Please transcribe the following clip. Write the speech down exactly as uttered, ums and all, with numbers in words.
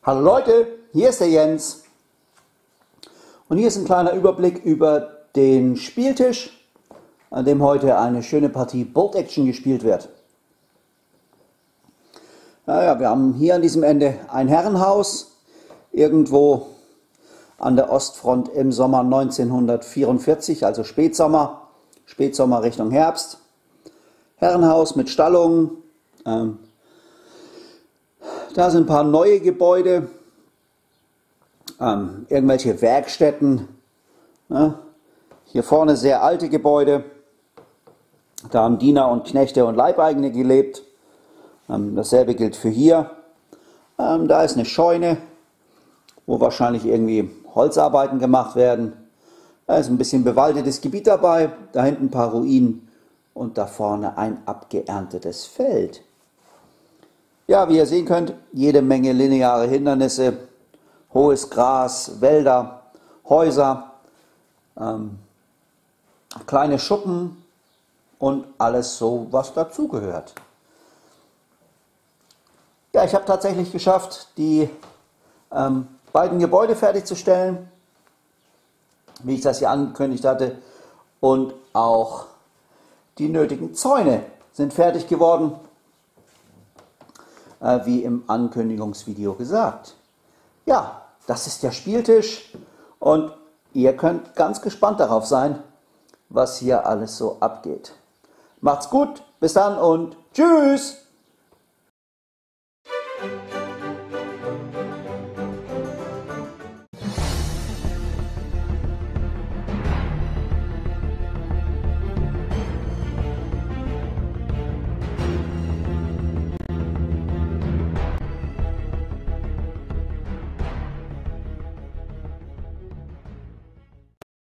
Hallo Leute, hier ist der Jens und hier ist ein kleiner Überblick über den Spieltisch, an dem heute eine schöne Partie Bolt Action gespielt wird. Naja, wir haben hier an diesem Ende ein Herrenhaus, irgendwo an der Ostfront im Sommer neunzehnhundertvierundvierzig, also Spätsommer, Spätsommer Richtung Herbst. Herrenhaus mit Stallungen. Ähm, da sind ein paar neue Gebäude, ähm, irgendwelche Werkstätten. Ne? Hier vorne sehr alte Gebäude. Da haben Diener und Knechte und Leibeigene gelebt. Ähm, dasselbe gilt für hier. Ähm, da ist eine Scheune, wo wahrscheinlich irgendwie Holzarbeiten gemacht werden. Da ist ein bisschen bewaldetes Gebiet dabei. Da hinten ein paar Ruinen und da vorne ein abgeerntetes Feld. Ja, wie ihr sehen könnt, jede Menge lineare Hindernisse, hohes Gras, Wälder, Häuser, ähm, kleine Schuppen und alles so, was dazugehört. Ja, ich habe tatsächlich geschafft, die ähm, beiden Gebäude fertigzustellen, wie ich das hier angekündigt hatte, und auch die nötigen Zäune sind fertig geworden, äh, wie im Ankündigungsvideo gesagt. Ja, das ist der Spieltisch und ihr könnt ganz gespannt darauf sein, was hier alles so abgeht. Macht's gut, bis dann und tschüss!